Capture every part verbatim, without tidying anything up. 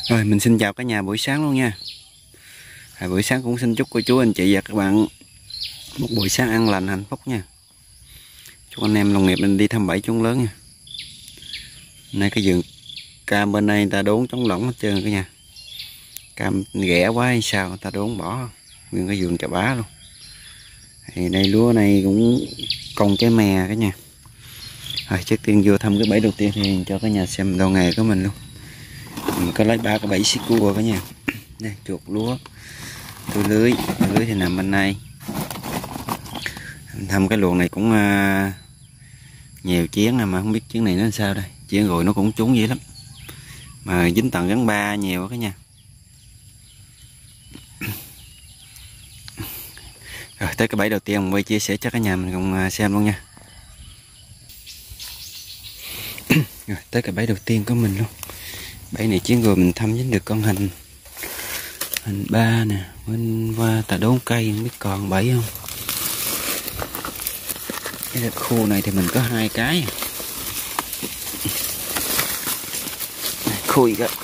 Rồi mình xin chào cả nhà buổi sáng luôn nha. À, buổi sáng cũng xin chúc cô chú anh chị và các bạn một buổi sáng an lành hạnh phúc nha. Chúc anh em đồng nghiệp mình đi thăm bẫy trúng lớn nha. Nay cái vườn cam bên đây người ta đốn trống lỏng hết trơn cả nhà. Cam ghẻ quá hay sao người ta đốn bỏ nguyên cái vườn chà bá luôn. Thì đây lúa này cũng còn trái mè cả nhà. Rồi trước tiên vô thăm cái bẫy đầu tiên thì cho cả nhà xem đầu nghề của mình luôn. Mình có lấy ba cái bẫy xích cua cả nhà. Đây chuột lúa, tôi lưới, tôi lưới thì nằm bên này. Mình thăm cái luồng này cũng uh, nhiều chiến nè, mà không biết chiến này nó làm sao đây. Chiến rồi nó cũng trúng dữ lắm, mà dính tầng gắn ba nhiều cả nhà. Rồi tới cái bẫy đầu tiên mình quay chia sẻ cho cả nhà mình cùng xem luôn nha. Rồi tới cái bẫy đầu tiên của mình luôn. Bẫy này chiến rồi mình thăm dính được con hình hình ba nè, bên qua tà đốn cây không biết còn bẫy không. Cái đất khu này thì mình có hai cái. Khui cái.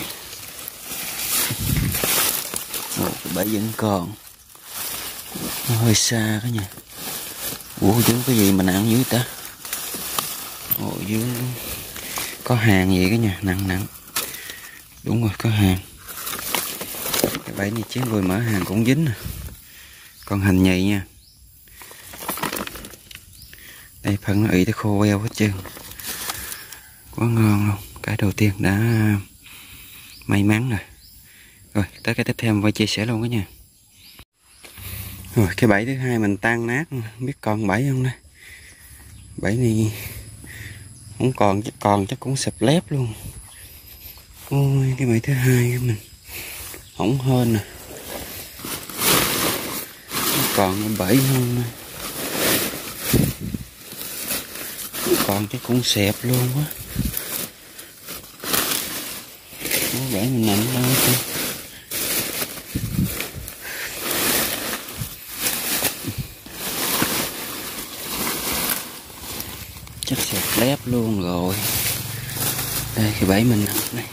Ồ, cái bẫy vẫn còn. Nó hơi xa cả nhà. Ủa dưới cái gì mà nặng dữ ta. Ồ dưới có hàng gì cả nhà, nặng nặng. Đúng rồi, có hàng. Cái bẫy này chiến rồi mở hàng cũng dính nè. Con hành nhầy nha. Đây phần nó ị tới khô eo hết trơn. Quá ngon luôn. Cái đầu tiên đã may mắn rồi. Rồi tới cái tiếp theo mình quay chia sẻ luôn cả nhà. Rồi cái bẫy thứ hai mình tan nát, không biết còn bẫy không đây. Bẫy này không còn, chắc còn chắc cũng sập lép luôn. Ôi cái bẫy thứ hai của mình hỏng hên nè. Còn bẫy không nè. Còn chắc cũng xẹp luôn quá. Bẫy mình nằm đâu chứ. Chắc xẹp lép luôn rồi. Đây cái bẫy mình nằm đây.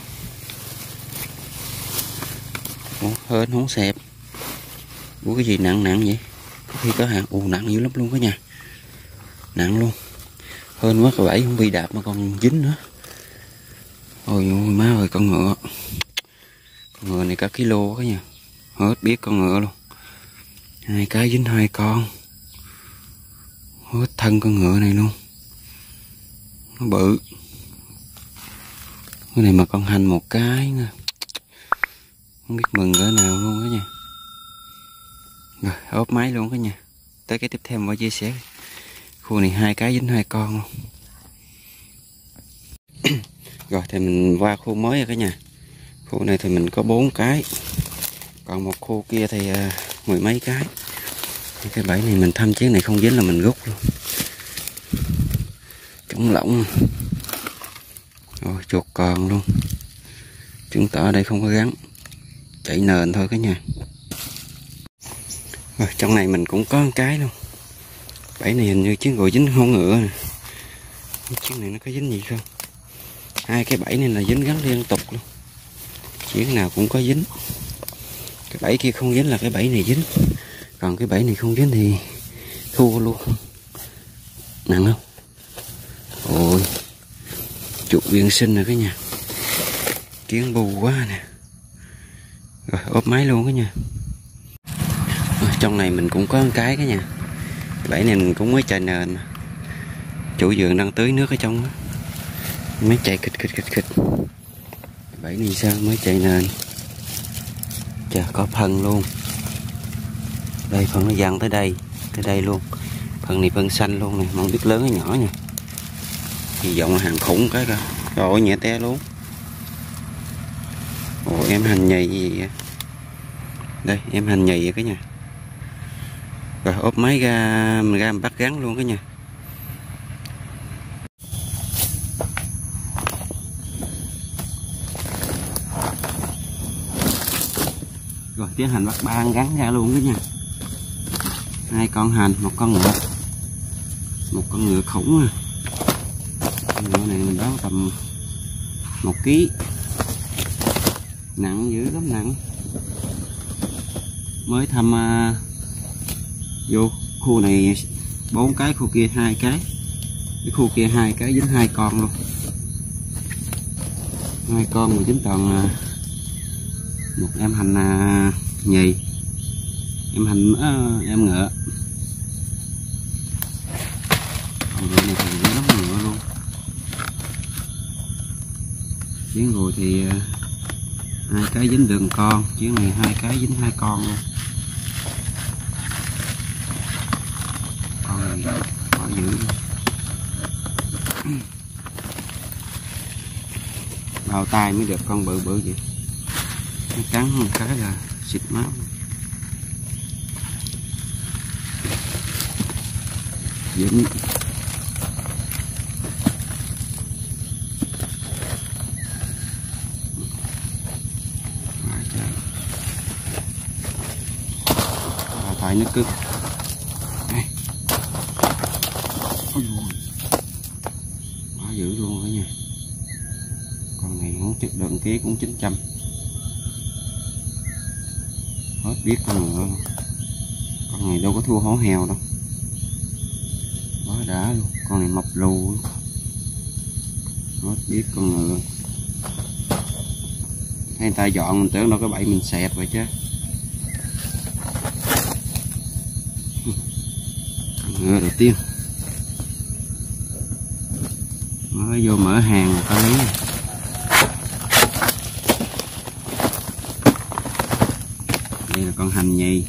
Ủa, hên không xẹp. Ủa cái gì nặng nặng vậy? Có khi có hàng. Ù nặng dữ lắm luôn cả nhà. Nặng luôn. Hên quá cái bẫy không bị đạp mà còn dính nữa. Ôi ôi má ơi, con ngựa. Con ngựa này cả kilo cả nhà. Hết biết con ngựa luôn. Hai cái dính hai con. Hết thân con ngựa này luôn. Nó bự. Cái này mà con hành một cái nè. Không biết mừng cỡ nào luôn đó nha. Rồi ốp máy luôn cả nhà. Tới cái tiếp theo mình chia sẻ. Khu này hai cái dính hai con luôn. Rồi thì mình qua khu mới rồi cả nhà. Khu này thì mình có bốn cái. Còn một khu kia thì uh, mười mấy cái. Cái bẫy này mình thăm chiếc này không dính là mình rút luôn. Trống lỏng. Rồi chuột còn luôn. Chứng tỏ ở đây không có gắn. Chạy nền thôi cả nhà. Rồi trong này mình cũng có một cái luôn. Bẫy này hình như chiếc gồi dính hông ngựa nè. Chiếc này nó có dính gì không? Hai cái bẫy này là dính gắn liên tục luôn. Chiếc nào cũng có dính. Cái bẫy kia không dính là cái bẫy này dính. Còn cái bẫy này không dính thì thua luôn. Nặng không? Ôi chuột viên sinh rồi cả nhà. Kiến bù quá nè. Rồi ốp máy luôn cả nhà. Rồi, trong này mình cũng có một cái cả nhà. Bẫy này mình cũng mới chạy nền. Chủ vườn đang tưới nước ở trong đó. Mới chạy kịch kịch kịch kịch. Bẫy này sao mới chạy nền. Chà có phân luôn. Đây phân nó dằn tới đây. Tới đây luôn. Phân này phân xanh luôn nè. Không biết lớn hay nhỏ nha. Hy vọng là hàng khủng cái coi. Rồi nhẹ té luôn. Ồ em hành nhầy gì vậy? Đây em hành nhầy vậy cả nhà. Rồi ốp máy ra, mình ra mình bắt gắn luôn cả nhà. Rồi tiến hành bắt ba gắn ra luôn đó nha. Hai con hành, một con ngựa. Một con ngựa khủng à. Con ngựa này mình đoán tầm một ký. Nặng dữ lắm, nặng. Mới thăm uh, vô khu này bốn cái, khu kia hai cái, cái khu kia hai cái dính hai con luôn, hai con mà dính toàn uh, một em hành uh, nhì, em hành uh, em ngựa. Còn ngựa này thì dễ lắm, ngựa luôn. Chuyến rồi thì uh, hai cái dính đường con, chuyến này hai cái dính hai con luôn. Con này khó dữ luôn. Bao tay mới được con bự bự vậy. Nó cắn một cái là xịt máu. Dính. Phải nó cứng. Đây. Ôi dồi. Quá dữ luôn đó nha. Con này không chất lượng ký cũng chín trăm. Hết biết con ngựa. Con này đâu có thua hổ heo đâu. Quá đã luôn. Con này mập lù luôn. Hết biết con ngựa. Thấy người ta dọn mình tưởng đâu cái bẫy mình xẹp rồi chứ. Ngựa đầu tiên mới vô mở hàng người ta lấy. Đây là con hành nhì.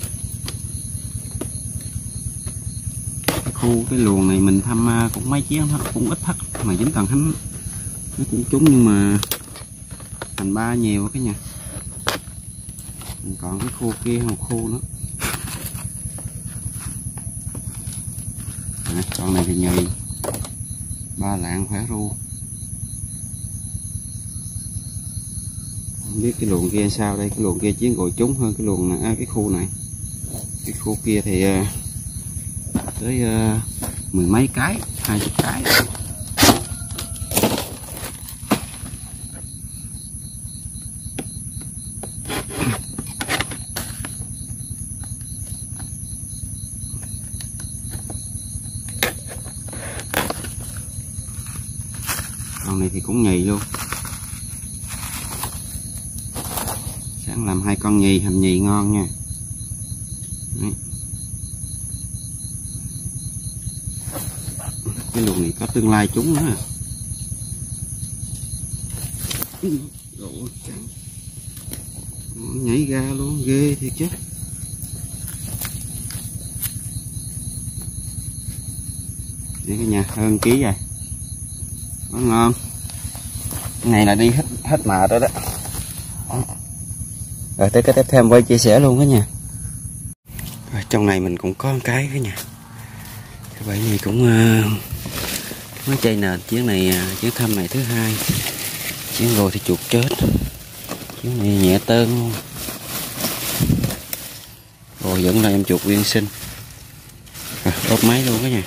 Cái khu cái luồng này mình thăm cũng mấy chiếc cũng ít thắt mà dính toàn hắn nó cũng trúng, nhưng mà hành ba nhiều cái nha. Còn cái khu kia một khu nữa. Con này thì nhì, ba lạng khỏe ru. Không biết cái luồng kia sao đây, cái luồng kia chiến gội trúng hơn cái luồng này, à, cái khu này. Cái khu kia thì uh, tới uh, mười mấy cái, hai chục cái. Con này thì cũng nhì luôn. Sáng làm hai con nhì, hành nhì ngon nha. Đấy. Cái luồng này có tương lai trúng nữa. Nhảy ra luôn, ghê thiệt chứ. Đây cả nhà, hơn ký rồi. Nó ngon. Cái này là đi hết hết mệt rồi đó. Rồi tới cái tiếp theo quay chia sẻ luôn đó nha. Rồi, trong này mình cũng có một cái đó nha. Cái bẫy này cũng uh, mới chay nền. Chuyến này uh, chuyến thăm này thứ hai. Chuyến rồi thì chuột chết. Chuyến này nhẹ tơn luôn. Rồi vẫn là em chuột nguyên sinh. Rồi ốp máy luôn đó nha.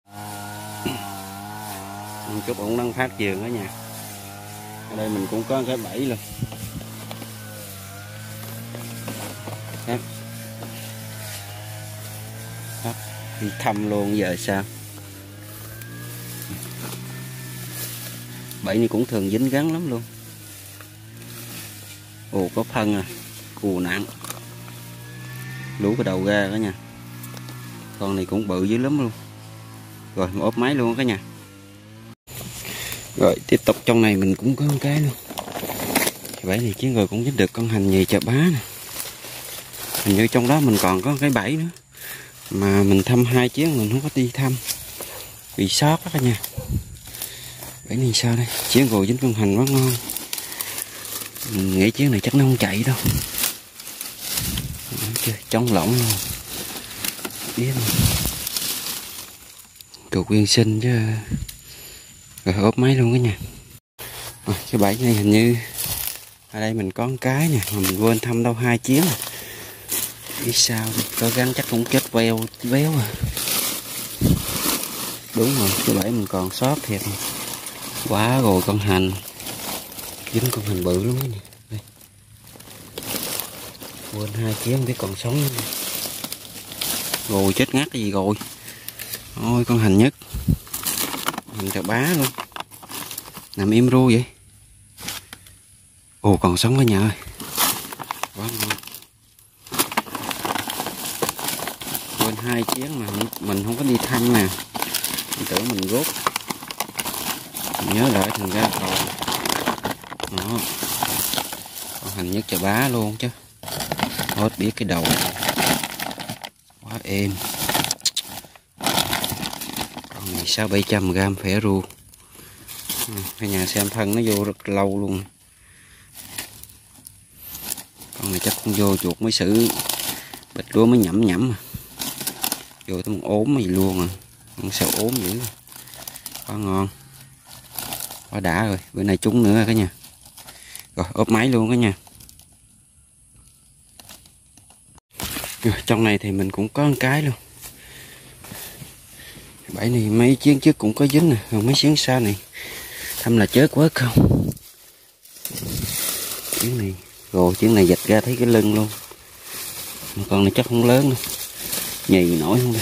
Chút ổng đang phát giường đó nha. Ở đây mình cũng có cái bẫy luôn. Đó. Đó. Đi thăm luôn giờ sao. Bẫy này cũng thường dính gắn lắm luôn. Ồ có phân à. Cù nặng. Lú cái đầu ra đó nha. Con này cũng bự dữ lắm luôn. Rồi ốp máy luôn đó nha. Rồi tiếp tục trong này mình cũng có một cái luôn. Cái bẫy này chứ rồi cũng dính được con hành nhì chà bá nè. Hình như trong đó mình còn có cái bẫy nữa. Mà mình thăm hai chuyến mình không có đi thăm. Bị sót đó cả nhà. Bẫy này sao đây? Chuyến rồi dính con hành quá ngon. Mình nghĩ chuyến này chắc nó không chạy đâu. Trống lỏng luôn. Biết không? Cục nguyên sinh chứ. Rồi ốp máy luôn đó nha. Rồi, cái bẫy này hình như ở đây mình có một cái nè mà mình quên thăm đâu hai chuyến à. Biết sao có gắn chắc cũng chết veo véo à. Đúng rồi, cái bẫy mình còn sót thiệt. Quá rồi con hành. Dính con hành bự luôn đó nè. Đây. Quên hai kia không biết còn sống nữa. Rồi chết ngắt cái gì rồi. Ôi con hành nhất, hành chà bá luôn, nằm im ru vậy. Ồ còn sống cả nhà ơi, quá ngon. Quên hai chén mà mình không có đi thăm nè, mình tưởng mình rốt, mình nhớ lại thành ra còn đó. Con hành nhất chà bá luôn chứ, hết biết cái đầu quá êm. Con này sáu bảy trăm gram phẻ ru. Cả nhà xem thân nó vô rất lâu luôn. Con này chắc cũng vô chuột mới xử bịch lúa mới nhẩm nhẩm. Vô tới một ốm gì luôn à. Con sao ốm dữ. Quá ngon. Quá đã rồi. Bữa nay trúng nữa cả nhà. Rồi ốp máy luôn cả nhà. Rồi, trong này thì mình cũng có một cái luôn. Bẫy này mấy chuyến trước cũng có dính nè. Còn mấy chuyến sau này thăm là chết quá không. Chuyến này. Rồi chuyến này dịch ra thấy cái lưng luôn. Con này chắc không lớn đâu. Nhì nổi không đây.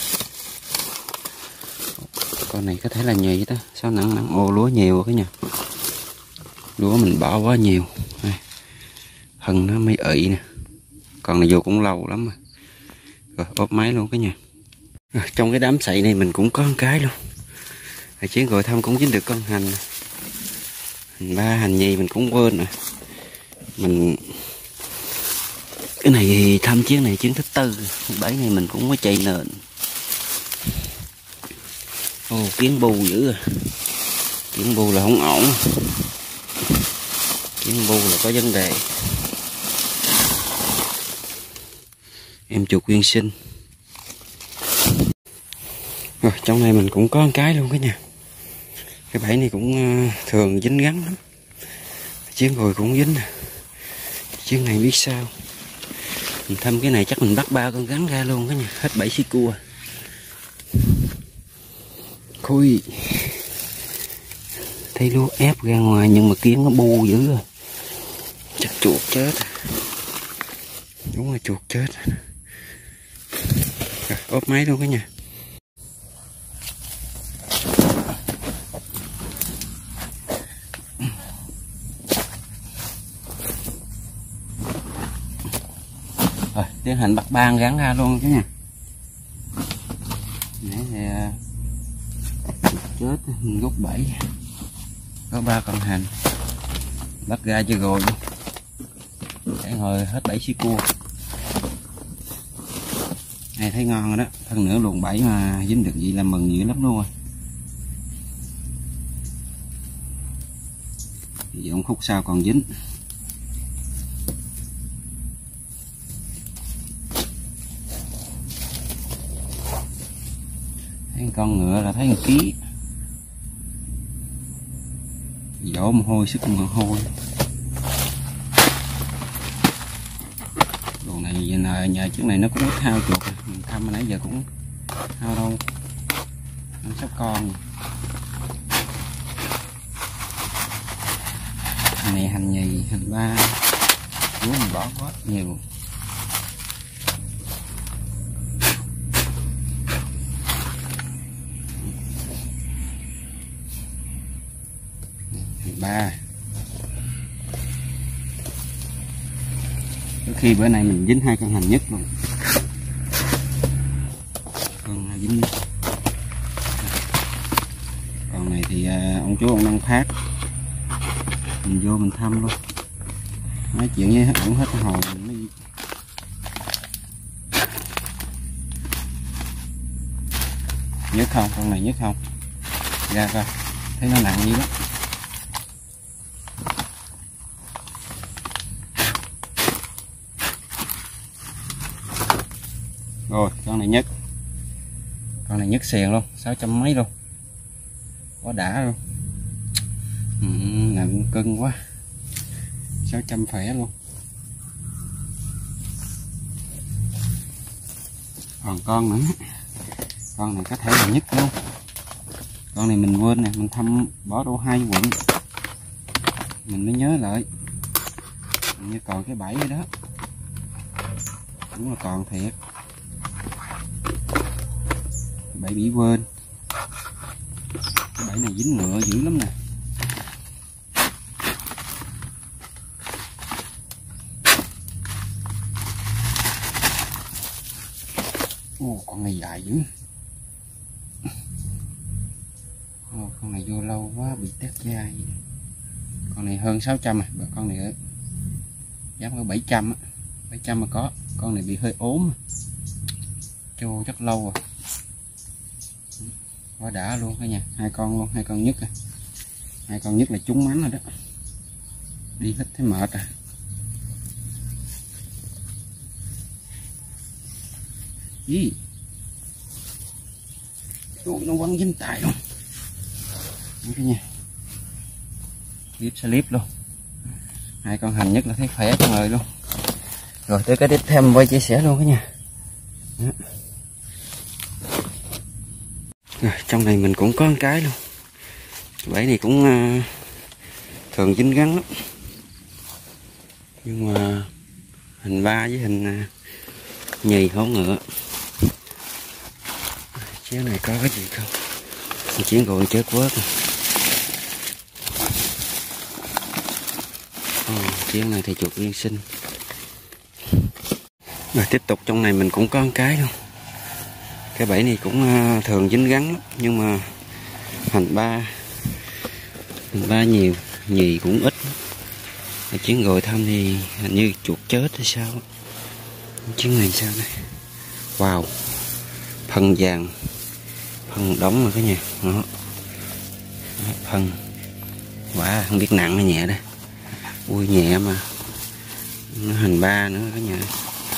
Con này có thể là nhì đó. Sao nặng nặng ô lúa nhiều cái nhà. Lúa mình bỏ quá nhiều. Đây. Hân nó mới ị nè. Con này vô cũng lâu lắm mà. Rồi ốp máy luôn cái nhà. Rồi, trong cái đám sậy này mình cũng có một cái luôn. Hồi chuyến gọi thăm cũng dính được con hành. Hành ba hành nhì mình cũng quên nè. Mình cái này thì thăm chuyến này chuyến thứ tư. Bẫy này mình cũng có chạy nền. Ồ kiến bu dữ à. Kiến bu là không ổn. Kiến bu là có vấn đề. Em chuột nguyên sinh. Rồi trong này mình cũng có một cái luôn cả nhà. Cái bẫy này cũng thường dính gắn lắm. Chuyến rồi cũng dính nè. Chuyến này biết sao. Mình thăm cái này chắc mình bắt ba con rắn ra luôn cả nhà. Hết bảy xí cua. Khui. Thấy lúa ép ra ngoài nhưng mà kiến nó bu dữ rồi. Chắc chuột chết. Đúng là chuột chết. Rồi, ốp máy luôn cả nhà. Rồi, tiến hành bắt ba con rắn ra luôn cả nhà. Nãy thì chết mình rút bẫy. Có ba con hành. Bắt ra chưa rồi luôn. Để hồi hết bảy xí cua. Này thấy ngon rồi đó. Thân nữa luồn bẫy mà dính được gì là mừng dữ lắm luôn rồi. Thì ông khúc sau còn dính. Thấy con ngựa là thấy một ký. Dỗ mồ hôi sức mồ hôi. Đồ này nhà, nhà trước này nó cũng ít hao chuột. Mình thăm nãy giờ cũng hao đâu. Nó sắp con. Hành này hành nhì, hành ba. Lúa mình bỏ quá nhiều. Ba. Có khi bữa nay mình dính hai con hành nhất luôn. Con dính. Còn này thì ông chú ông đang phát. Mình vô mình thăm luôn. Nói chuyện với ổng hết cái hồi mình mới. Nhất không? Con này nhất không? Ra coi. Thấy nó nặng như đó. Rồi con này nhất. Con này nhất xiền luôn. Sáu trăm mấy luôn. Quá đã luôn. Ừ, nặng cân quá. Sáu trăm phẻ luôn. Còn con nữa. Con này có thể là nhất luôn. Con này mình quên nè. Mình thăm bỏ đâu hai quận. Mình mới nhớ lại. Như còn cái bẫy vậy đó. Đúng là còn thiệt. Bẫy bị quên. Cái bẫy này dính ngựa dữ lắm nè. Ồ, con này dài dữ. Ồ, con này vô lâu quá bị tét da. Con này hơn sáu trăm à, con này dám có bảy trăm á, bảy trăm mà có. Con này bị hơi ốm, trô chắc lâu rồi. Quá đã luôn cả nhà, hai con luôn, hai con nhất à. Hai con nhất là trúng mánh rồi đó. Đi hết thấy mệt à. Gì? Ui, nó quăng dính tay luôn. Cả nhà. Clip slip luôn. Hai con hành nhất là thấy khỏe trong người luôn. Rồi tới cái tiếp theo mình quay chia sẻ luôn cả nhà. Đó. Rồi, trong này mình cũng có một cái luôn. Bẫy này cũng uh, thường dính gắn lắm. Nhưng mà hình ba với hình uh, nhì hổ ngựa. Chiếc này có cái gì không? Chiến gọi chết quớt. Oh, chiếc này thì chuột nguyên sinh. Rồi tiếp tục trong này mình cũng có một cái luôn. Cái bẫy này cũng uh, thường dính gắn lắm. Nhưng mà hành ba hành ba nhiều, nhì cũng ít. Chuyến gọi thăm thì hình như chuột chết hay sao. Chuyến này sao đây? Wow, phần vàng, phần đóng rồi cả nhà. Đó. Phần quả wow, không biết nặng hay nhẹ đây. Ui nhẹ mà nó hành ba nữa cả nhà.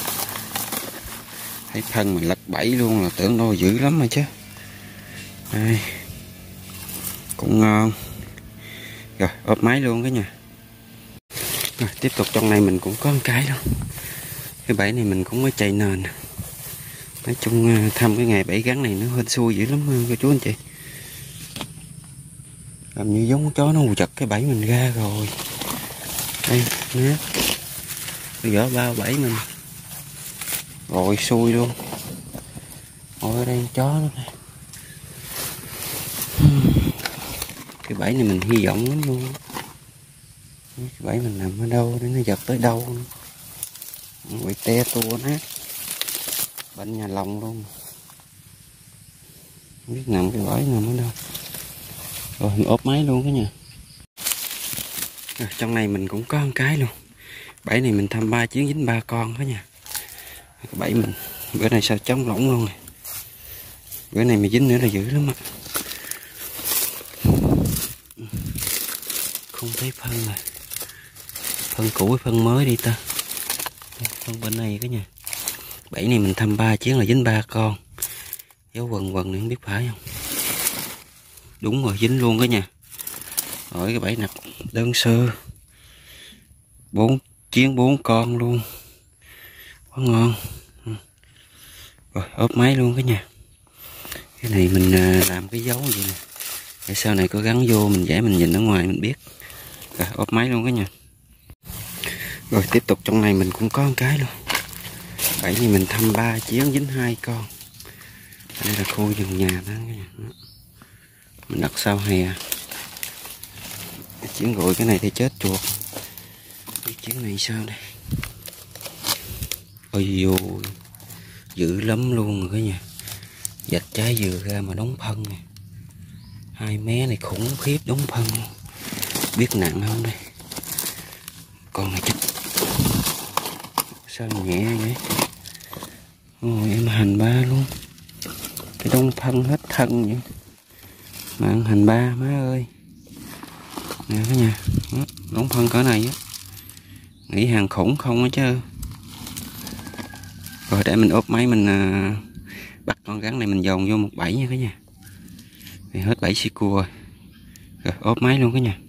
Thấy phân mà lật bẫy luôn là tưởng đâu dữ lắm rồi chứ. Đây. Cũng ngon. Rồi ốp máy luôn cả nhà. Rồi tiếp tục trong này mình cũng có một cái luôn. Cái bẫy này mình cũng mới chạy nền. Nói chung thăm cái ngày bẫy gắn này nó hên xui dữ lắm cô chú anh chị. Làm như giống chó nó giật cái bẫy mình ra rồi. Đây nhé. Gỡ bao bẫy mình. Rồi xui luôn. Ôi ở đây chó nữa này. Cái bẫy này mình hy vọng lắm luôn. Cái bẫy mình nằm ở đâu để nó giật tới đâu. Nó bị te tua nát. Bệnh nhà lòng luôn. Không biết nằm cái bẫy nằm ở đâu. Rồi mình ốp máy luôn cả nhà. Rồi, trong này mình cũng có một cái luôn. Bẫy này mình thăm ba chuyến dính ba con cả nhà. Cái bẫy mình bữa nay sao trống lỏng luôn này. Bữa này mà dính nữa là dữ lắm ạ. Không thấy phân rồi. Phân cũ với phân mới đi ta. Phân bên này cả nhà. Bẫy này mình thăm ba chuyến là dính ba con. Dấu quần quần này không biết phải không. Đúng rồi dính luôn cả nhà. Rồi cái bẫy nạp đơn sơ. Bốn chuyến bốn con luôn. Quá ngon. Rồi ốp máy luôn cả nhà. Cái này mình làm cái dấu vậy nè. Để sau này có gắn vô mình vẽ mình nhìn ở ngoài mình biết. Rồi ốp máy luôn cả nhà. Rồi tiếp tục trong này mình cũng có một cái luôn. Bẫy này mình thăm ba chuyến dính hai con. Đây là khu vườn nhà đó cả nhà. Mình đặt sau hè. Chuyến gọi cái này thì chết chuột. Cái chuyến này sao đây? Ôi dồi, dữ lắm luôn rồi cả nhà. Dạch trái dừa ra mà đóng phân nè. Hai mé này khủng khiếp đóng phân. Biết nặng không đây? Con này chắc sao nhẹ vậy? Ôi em hành ba luôn. Cái đóng phân hết thân vậy. Mà ăn hành ba má ơi. Nè cả nhà. Đó, đóng phân cỡ này á. Nghĩ hàng khủng không á chứ. Rồi để mình ốp máy mình à, bắt con rắn này mình dồn vô một bẫy nha cả nhà. Thì hết bẫy xì cua rồi. Rồi ốp máy luôn cả nhà.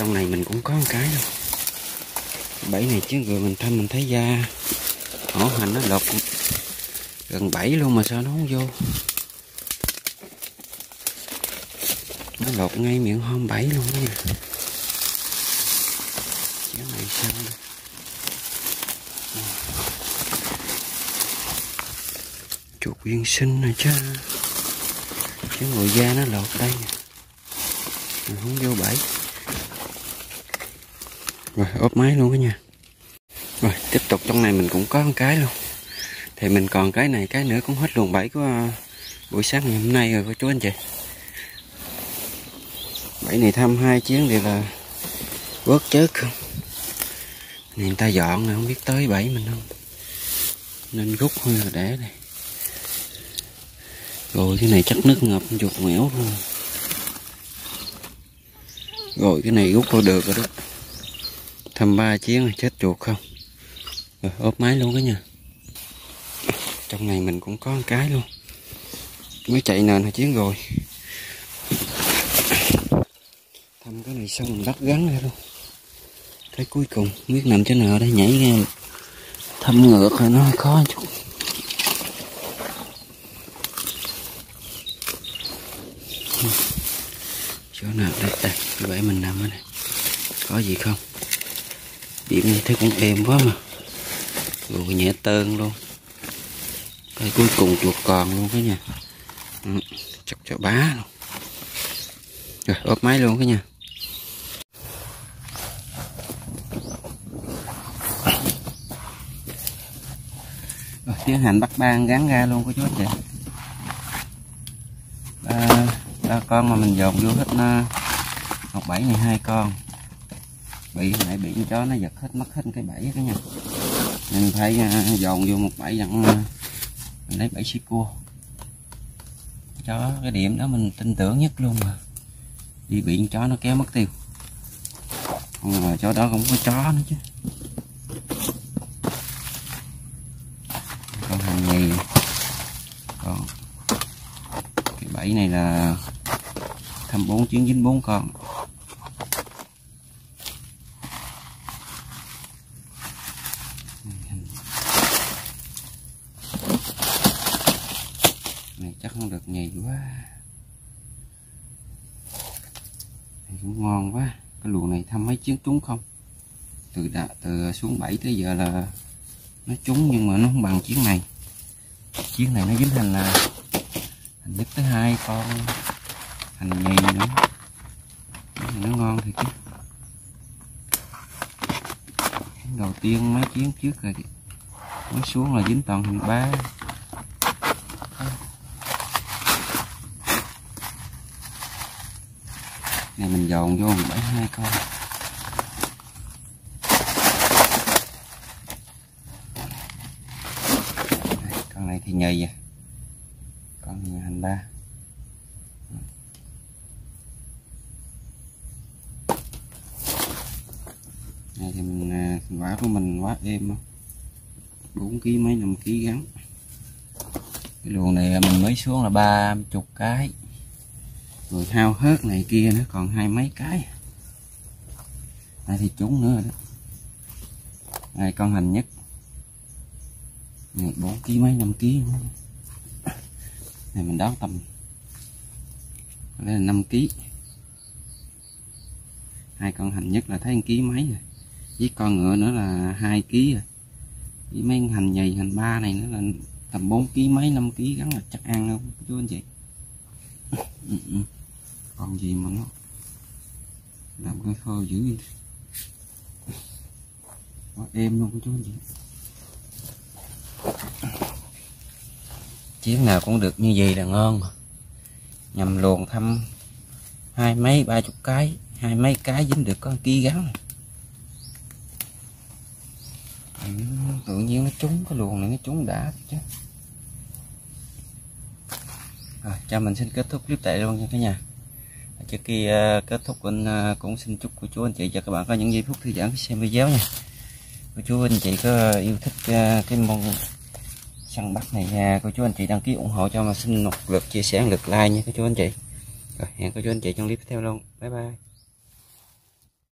trong này mình cũng có một cái đâu. Bẫy này chứ người mình thăm mình thấy da hổ hành nó lột gần bảy luôn mà sao nó không vô. Nó lột ngay miệng hôm bảy luôn đó nha. Cái này sao đây? Chuột viên sinh này chứ. Cái người da nó lột đây nè. Mình không vô bẫy. Rồi ốp máy luôn đó nha. Rồi tiếp tục trong này mình cũng có một cái luôn. Thì mình còn cái này cái nữa cũng hết luồng bẫy của uh, buổi sáng ngày hôm nay rồi cô chú anh chị. Bẫy này thăm hai chuyến thì là vớt chết không. Này người ta dọn rồi không biết tới bẫy mình không. Nên rút hơi là để đây. Rồi cái này chắc nước ngập chuột mẻo luôn. Rồi cái này rút thôi được rồi đó. Thăm ba chuyến rồi chết chuột không. Rồi ốp máy luôn đó nha. Trong này mình cũng có một cái luôn. Mới chạy nền hồi chuyến rồi. Thăm cái này xong mình bắt gắn ra luôn. Cái cuối cùng không biết nằm chỗ nào đây, nhảy ra thăm ngược rồi nó khó một chút. Chỗ nào đây, đây, cái bẫy mình nằm ở đây. Có gì không? Biển này thấy cũng êm quá mà. Rồi nhẹ tơn luôn. Cái cuối cùng chuột còn luôn cái nha. Ừ, chọc cho bá luôn. Rồi ốp máy luôn cái nha. Rồi tiến hành bắt ba gắn ra luôn của chú chị. Ba, ba con mà mình dồn vô hết nó một bẫy này hai con. Bị nãy bị con chó nó giật hết mất hết cái bẫy đó nha. Mình phải uh, dồn vô một bẫy đặng uh, mình lấy bẫy xí cua. Chó cái điểm đó mình tin tưởng nhất luôn mà. Đi bị con chó nó kéo mất tiêu. Không ngờ chỗ đó cũng có chó nữa chứ. Con hành nhì. Còn cái bẫy này là thăm bốn chuyến dính bốn con. Này chắc không được nhì quá. Này cũng ngon quá. Cái luồng này thăm mấy chuyến trúng không. Từ đã, từ xuống bảy tới giờ là nó trúng nhưng mà nó không bằng chuyến này. Chuyến này nó dính thành là thành nhất tới hai con hành nhì nữa. Nó ngon thì chứ. Đầu tiên mấy chuyến trước rồi mới xuống là dính toàn hành ba. Này mình dồn vô bảy hai con. Con này thì nhì à. Con này hành ba. Này thì mình quả của mình quá êm không. bốn ký mấy năm ký gắn. Cái luồng này mình mới xuống là ba chục cái. Rồi hao hớt này kia nó còn hai mấy cái. Này thì trúng nữa rồi đó. Này con hành nhất. Này bốn ký mấy năm ký. Này mình đoán tầm đây là năm ký. Hai con hành nhất là thấy một ký mấy rồi. Với con ngựa nữa là hai ký rồi. Với mấy con hành nhì hành ba này nữa là tầm bốn ký mấy năm ký gắn là chắc ăn không chú anh chị. Còn gì mà nó làm cái phơ dữ quá êm luôn chú anh chị. Chuyến nào cũng được như vậy là ngon mà. Nhầm luồng thăm hai mấy ba chục cái, hai mấy cái dính được có ký gắn. Ừ, tự nhiên nó trúng cái luồng này nó trúng đã chứ. Rồi, cho mình xin kết thúc clip tại luôn nha cả nhà. Trước khi uh, kết thúc anh uh, cũng xin chúc cô chú anh chị và các bạn có những giây phút thư giãn khi xem video nha. Cô chú anh chị có yêu thích uh, cái môn săn bắt này nha, cô chú anh chị đăng ký ủng hộ cho mà xin một lượt chia sẻ, một lượt like nha cô chú anh chị. Rồi hẹn cô chú anh chị trong clip tiếp theo luôn. Bye bye.